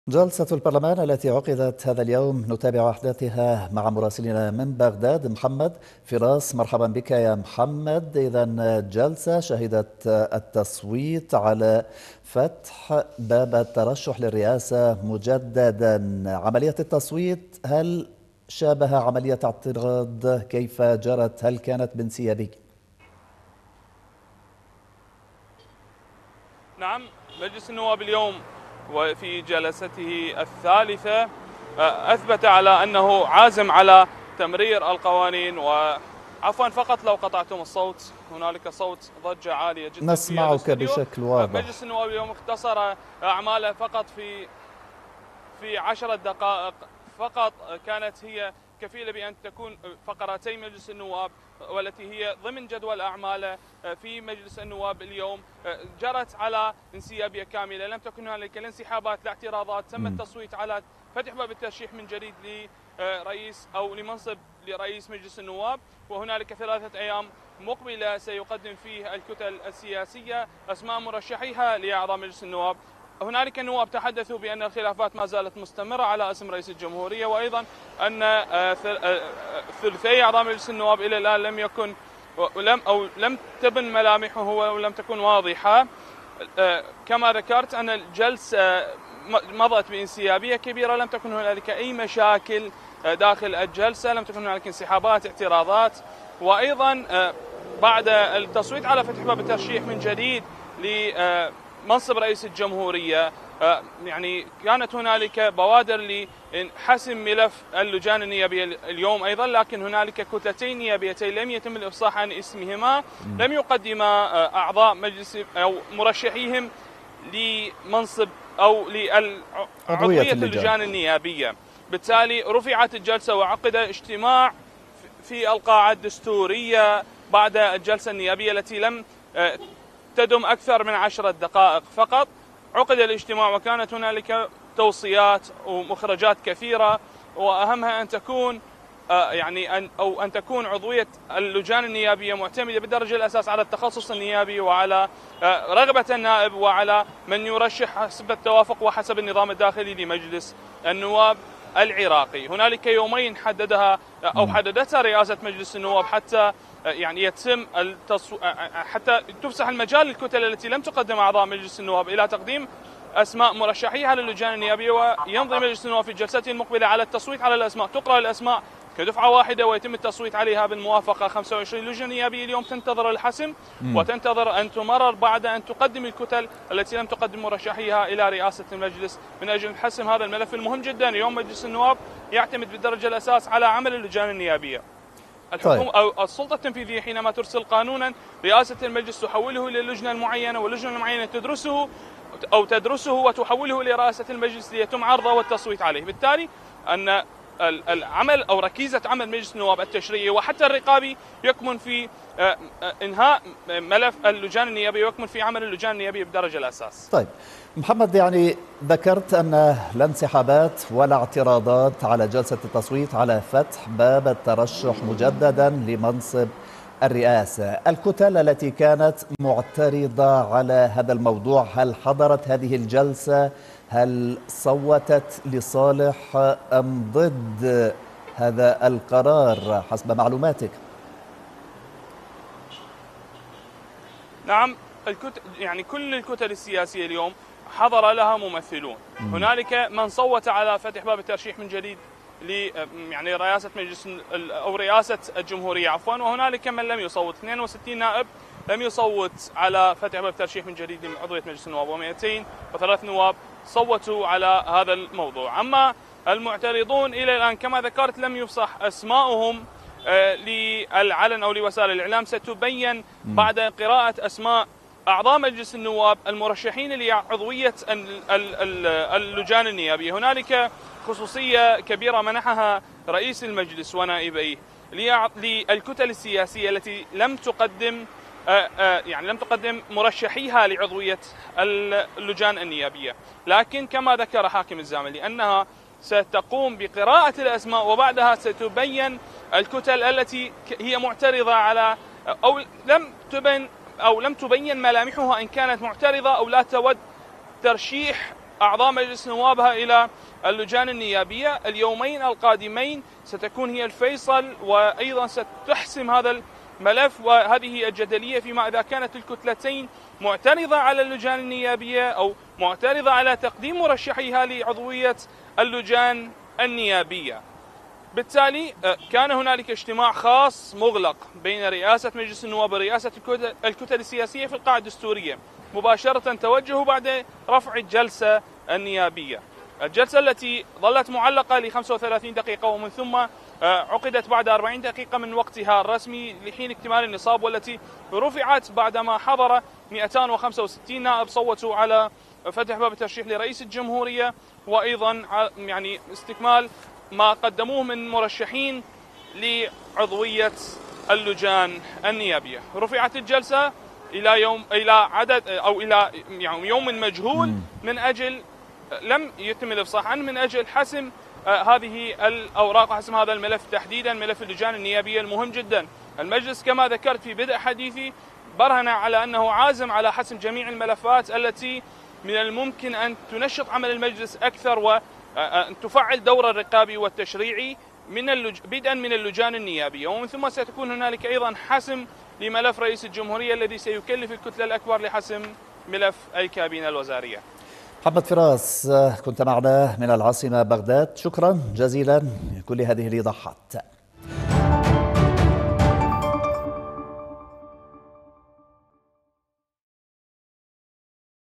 جلسة البرلمان التي عقدت هذا اليوم نتابع أحداثها مع مراسلنا من بغداد محمد فراس. مرحبا بك يا محمد. إذا جلسة شهدت التصويت على فتح باب الترشح للرئاسة مجددا. عملية التصويت هل شابه عملية اعتراض؟ كيف جرت؟ هل كانت بانسيابية؟ نعم، مجلس النواب اليوم وفي جلسته الثالثة أثبت على أنه عازم على تمرير القوانين. وعفوا فقط لو قطعتم الصوت، هنالك صوت ضجة عالية جدا في نسمعك الاستوديو. بشكل واضح. مجلس النواب اليوم اختصر أعماله فقط في 10 دقائق فقط، كانت هي كفيلة بأن تكون فقرتي مجلس النواب والتي هي ضمن جدول أعماله في مجلس النواب اليوم جرت على انسيابية كاملة. لم تكن هنالك لا انسحابات لا اعتراضات. تم التصويت على فتح باب الترشيح من جديد لرئيس أو لمنصب لرئيس مجلس النواب، وهنالك 3 أيام مقبلة سيقدم فيه الكتل السياسية أسماء مرشحيها لأعضاء مجلس النواب. هنالك نواب تحدثوا بأن الخلافات ما زالت مستمرة على اسم رئيس الجمهورية، وأيضا أن ثلثي أعضاء مجلس النواب إلى الآن لم تبن ملامحه ولم تكن واضحة. كما ذكرت أن الجلسة مضت بانسيابية كبيرة، لم تكن هنالك أي مشاكل داخل الجلسة، لم تكن هنالك انسحابات اعتراضات. وأيضا بعد التصويت على فتح باب الترشيح من جديد منصب رئيس الجمهورية، يعني كانت هنالك بوادر لحسم ملف اللجان النيابية اليوم أيضا، لكن هنالك كتلتين نيابيتين لم يتم الإفصاح عن اسمهما، لم يقدما أعضاء مجلس أو مرشحيهم لمنصب أو لعضوية اللجان النيابية. بالتالي رفعت الجلسة وعقد اجتماع في القاعة الدستورية بعد الجلسة النيابية التي لم تدم أكثر من 10 دقائق فقط. عقد الاجتماع وكانت هنالك توصيات ومخرجات كثيرة، وأهمها أن تكون أن تكون عضوية اللجان النيابية معتمدة بالدرجة الأساس على التخصص النيابي وعلى رغبة النائب وعلى من يرشح حسب التوافق وحسب النظام الداخلي لمجلس النواب العراقي. هنالك يومين حددتها رئاسة مجلس النواب حتى يتم حتى تفسح المجال للكتل التي لم تقدم أعضاء مجلس النواب إلى تقديم أسماء مرشحيها للجان النيابية، ويمضي مجلس النواب في جلسته المقبلة على التصويت على الأسماء. تقرأ الأسماء كدفعة واحدة ويتم التصويت عليها بالموافقة. 25 لجنة نيابية اليوم تنتظر الحسم وتنتظر أن تمرر بعد أن تقدم الكتل التي لم تقدم مرشحيها إلى رئاسة المجلس من أجل حسم هذا الملف المهم جدا. اليوم مجلس النواب يعتمد بالدرجة الأساس على عمل اللجان النيابية. الحكومة أو السلطة التنفيذية حينما ترسل قانونا رئاسة المجلس تحوله للجنة المعينة، واللجنة المعينة تدرسه وتحوله لرئاسة المجلس ليتم عرضه والتصويت عليه. بالتالي أن العمل أو ركيزة عمل مجلس النواب التشريعي وحتى الرقابي يكمن في إنهاء ملف اللجان النيابية ويكمن في عمل اللجان النيابية بدرجة الأساس. طيب محمد، ذكرت أن لا انسحابات ولا اعتراضات على جلسة التصويت على فتح باب الترشح مجددا لمنصب الرئاسة. الكتل التي كانت معترضة على هذا الموضوع هل حضرت هذه الجلسة؟ هل صوتت لصالح أم ضد هذا القرار حسب معلوماتك؟ نعم، كل الكتل السياسية اليوم حضر لها ممثلون. هنالك من صوت على فتح باب الترشيح من جديد رئاسة مجلس أو رئاسة الجمهورية عفوا، وهنالك من لم يصوت. 62 نائب لم يصوت على فتح باب الترشيح من جديد لعضوية مجلس النواب، و203 نواب صوتوا على هذا الموضوع. أما المعترضون إلى الآن كما ذكرت لم يفصح أسماؤهم للعلن أو لوسائل الإعلام. ستبين بعد قراءة أسماء أعضاء مجلس النواب المرشحين لعضوية اللجان النيابية. هنالك خصوصية كبيرة منحها رئيس المجلس ونائبيه للكتل السياسية التي لم تقدم مرشحيها لعضوية اللجان النيابية، لكن كما ذكر حاكم الزاملي أنها ستقوم بقراءة الأسماء وبعدها ستبين الكتل التي هي معترضة على أو لم تبين ملامحها إن كانت معترضة أو لا تود ترشيح أعضاء مجلس نوابها إلى اللجان النيابية. اليومين القادمين ستكون هي الفيصل، وأيضا ستحسم هذا الملف، وهذه الجدلية فيما إذا كانت الكتلتين معترضة على اللجان النيابية أو معترضة على تقديم مرشحيها لعضوية اللجان النيابية. بالتالي كان هنالك اجتماع خاص مغلق بين رئاسة مجلس النواب ورئاسة الكتل السياسية في القاعة الدستورية، مباشرة توجهوا بعد رفع الجلسة النيابية. الجلسة التي ظلت معلقة ل 35 دقيقة ومن ثم عقدت بعد 40 دقيقة من وقتها الرسمي لحين اكتمال النصاب، والتي رفعت بعدما حضر 265 نائب صوتوا على فتح باب الترشيح لرئيس الجمهورية، وأيضا يعني استكمال ما قدموه من مرشحين لعضوية اللجان النيابية. رفعت الجلسة إلى عدد أو إلى يعني يوم مجهول من أجل لم يتم الإفصاح عنه، من أجل حسم هذه الأوراق وحسم هذا الملف، تحديدا ملف اللجان النيابية المهم جدا. المجلس كما ذكرت في بدء حديثي برهن على أنه عازم على حسم جميع الملفات التي من الممكن أن تنشط عمل المجلس أكثر وأن تفعل دور الرقابي والتشريعي بدءا من اللجان النيابية، ومن ثم ستكون هنالك أيضا حسم لملف رئيس الجمهورية الذي سيكلف الكتلة الأكبر لحسم ملف الكابينة الوزارية. محمد فراس كنت معنا من العاصمة بغداد، شكرا جزيلا لكل هذه الإيضاحات.